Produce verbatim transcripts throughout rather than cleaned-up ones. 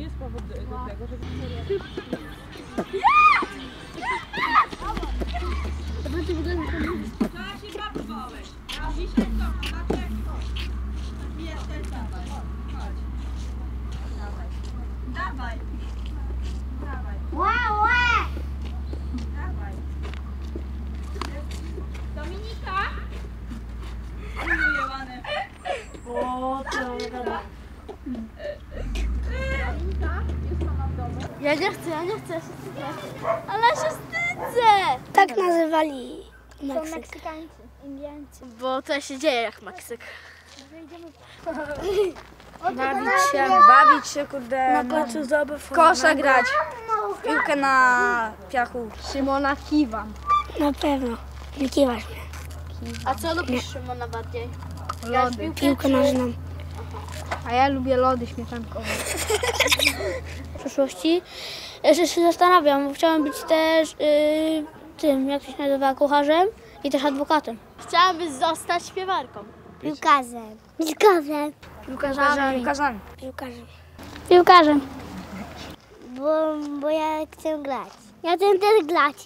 jest powód do tego, żeby... Dawaj. Dawaj. Wow, wow. Dawaj. Dominika? Umiłowane. O, to dobra. Dominika? Jest mama w domu? Ja nie chcę, ja nie chcę, ja się wstydzę. Ale ja się wstydzę! Tak nazywali Są Meksyk. Meksykańcy, Indiańcy. Bo to się dzieje jak Meksyk. Bawić się, bawić się, kurde, na placu zabaw. Kosza grać, piłkę na piachu. Szymona kiwa. Na pewno, nie kiwasz mnie. A co lubisz Szymona bardziej? Lody. Piłkę nożną. A ja lubię lody śmietankowe. W przyszłości jeszcze się zastanawiam, bo chciałam być też yy, tym, jak to się nazywa, kucharzem i też adwokatem. Chciałabyś zostać śpiewarką. Piłkarzem. Piłkarzem. Piłkarzami. Piłkarzem. Piłkarzem. Piłkarzem. Bo, bo ja chcę grać. Ja chcę też grać.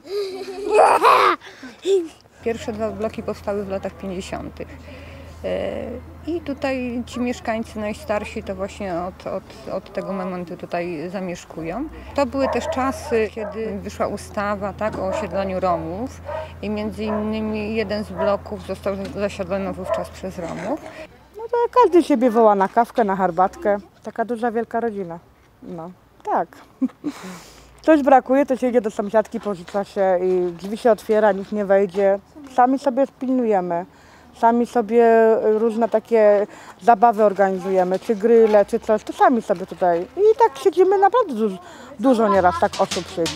Pierwsze dwa bloki powstały w latach pięćdziesiątych. I tutaj ci mieszkańcy najstarsi to właśnie od, od, od tego momentu tutaj zamieszkują. To były też czasy, kiedy wyszła ustawa, tak, o osiedlaniu Romów i między innymi jeden z bloków został zasiedlony wówczas przez Romów. No to każdy siebie woła na kawkę, na herbatkę. Taka duża, wielka rodzina. No, tak. Coś brakuje, to się idzie do sąsiadki, pożycza się i drzwi się otwiera, nikt nie wejdzie. Sami sobie pilnujemy. Sami sobie różne takie zabawy organizujemy, czy gryle, czy coś, to sami sobie tutaj. I tak siedzimy, naprawdę dużo, dużo nieraz tak osób siedzi.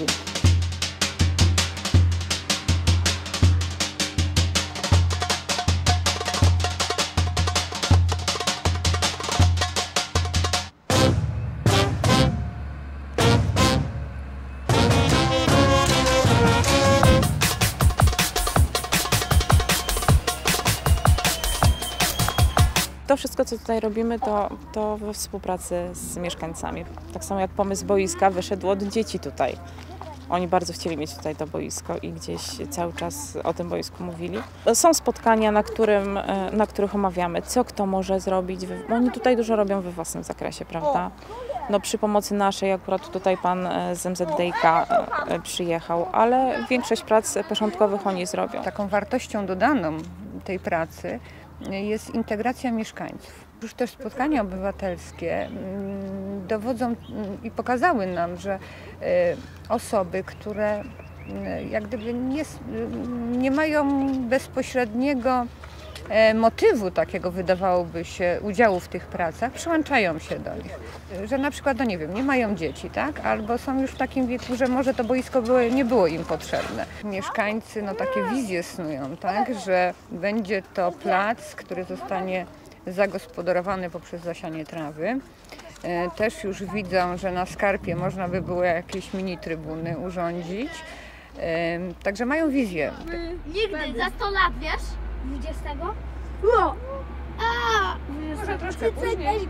To wszystko, co tutaj robimy, to, to we współpracy z mieszkańcami. Tak samo jak pomysł boiska wyszedł od dzieci tutaj. Oni bardzo chcieli mieć tutaj to boisko i gdzieś cały czas o tym boisku mówili. Są spotkania, na, którym, na których omawiamy, co kto może zrobić. Oni tutaj dużo robią we własnym zakresie, prawda? No, przy pomocy naszej, akurat tutaj pan z M Z D I K przyjechał, ale większość prac porządkowych oni zrobią. Taką wartością dodaną tej pracy jest integracja mieszkańców. Już też spotkania obywatelskie dowodzą i pokazały nam, że osoby, które jak gdyby nie, nie mają bezpośredniego motywu takiego, wydawałoby się, udziału w tych pracach, przyłączają się do nich. Że na przykład, no nie wiem, nie mają dzieci, tak? Albo są już w takim wieku, że może to boisko było, nie było im potrzebne. Mieszkańcy no takie wizje snują, tak? Że będzie to plac, który zostanie zagospodarowany poprzez zasianie trawy. Też już widzą, że na skarpie można by było jakieś mini trybuny urządzić. Także mają wizję. Nigdy, za sto lat, wiesz? dwudziestego? O! A! Może troszkę później.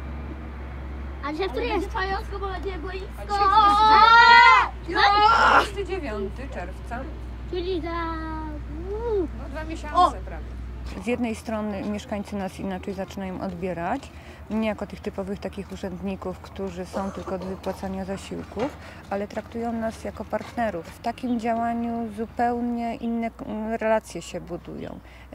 A dzisiaj który jest? Pająsko, bo będzie boisko! dwudziestego dziewiątego czerwca. Czyli za... No, dwa miesiące prawie. Z jednej strony mieszkańcy nas inaczej zaczynają odbierać, nie jako tych typowych takich urzędników, którzy są tylko od wypłacania zasiłków, ale traktują nas jako partnerów. W takim działaniu zupełnie inne relacje się budują.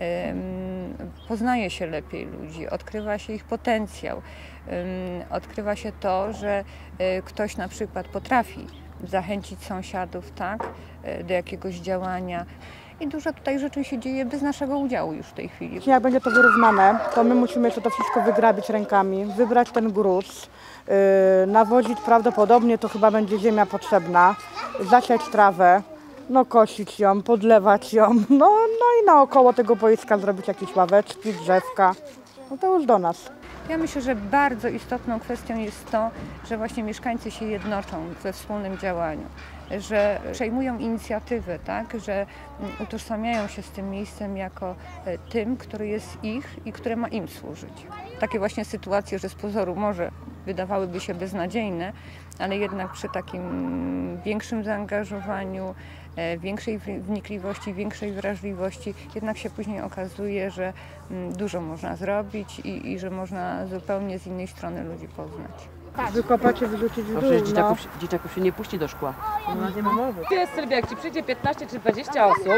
Poznaje się lepiej ludzi, odkrywa się ich potencjał, odkrywa się to, że ktoś na przykład potrafi zachęcić sąsiadów, tak, do jakiegoś działania. I dużo tutaj rzeczy się dzieje bez naszego udziału już w tej chwili. Jak będzie to wyrównane, to my musimy jeszcze to wszystko wygrabić rękami, wybrać ten gruz, yy, nawozić prawdopodobnie, to chyba będzie ziemia potrzebna, zasiać trawę, no kosić ją, podlewać ją, no, no i naokoło tego boiska zrobić jakieś ławeczki, drzewka, no to już do nas. Ja myślę, że bardzo istotną kwestią jest to, że właśnie mieszkańcy się jednoczą we wspólnym działaniu, że przejmują inicjatywę, tak? Że utożsamiają się z tym miejscem jako tym, który jest ich i które ma im służyć. Takie właśnie sytuacje, że z pozoru może wydawałyby się beznadziejne, ale jednak przy takim większym zaangażowaniu, e, większej wnikliwości, większej wrażliwości, jednak się później okazuje, że mm, dużo można zrobić i, i że można zupełnie z innej strony ludzi poznać. Wykopać i wyrzucić w No dół, przecież no. dzieciaków, się- dzieciaków się nie puści do szkła. Nie ma mowy. To jest Sylwia, jak ci przyjdzie piętnaście czy dwadzieścia osób,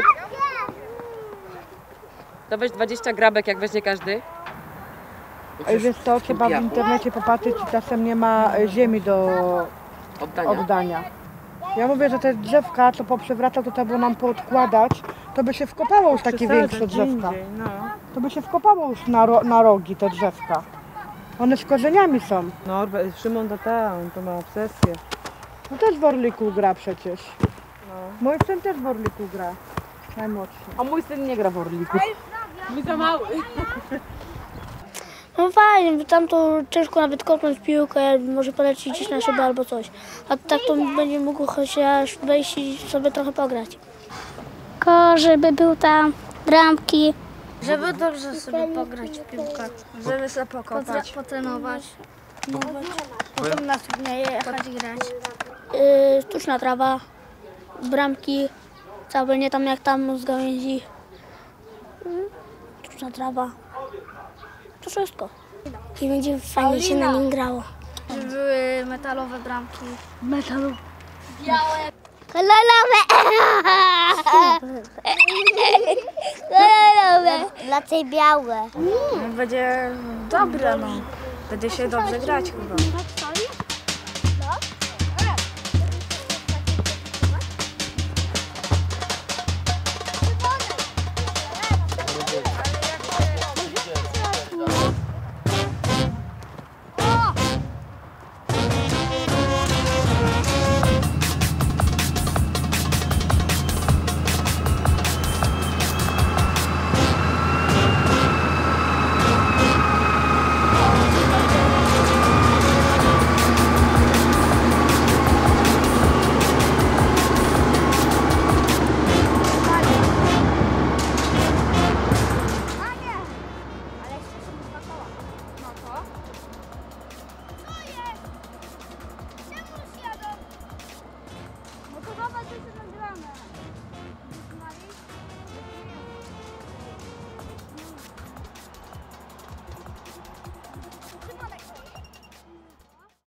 to weź dwadzieścia grabek, jak weźmie każdy. Ej, wiesz co, trzeba w internecie popatrzeć, czy czasem nie ma e, ziemi do Oddania. oddania. Ja mówię, że te drzewka, co poprzewracał, to trzeba było nam poodkładać, to by się wkopało już takie większe drzewka. To by się wkopało już na, ro, na rogi te drzewka. One z korzeniami są. No, Szymon to tam, to ma obsesję. No też w Orliku gra przecież. Mój syn też w Orliku gra. Najmłodszy. A mój syn nie gra w Orliku. Mi za mały. No fajnie, bo tam to ciężko nawet kopnąć piłkę, może polecić gdzieś na szybę albo coś. A tak to będzie mógł chociaż wejść i sobie trochę pograć. Tylko żeby był tam bramki, Żeby dobrze sobie pograć w piłkę. Żeby sobie pokopać. potrenować. Potem na studnie jechać i grać. Yy, sztuczna trawa, bramki, całe nie tam jak tam z gałęzi. Yy, sztuczna trawa. To wszystko. I będzie fajnie się na nim grało. Żeby były metalowe bramki. Metalowe. Białe. Kolorowe. Kolorowe. Dla tej białe. Będzie dobre, no. Będzie się dobrze grać chyba.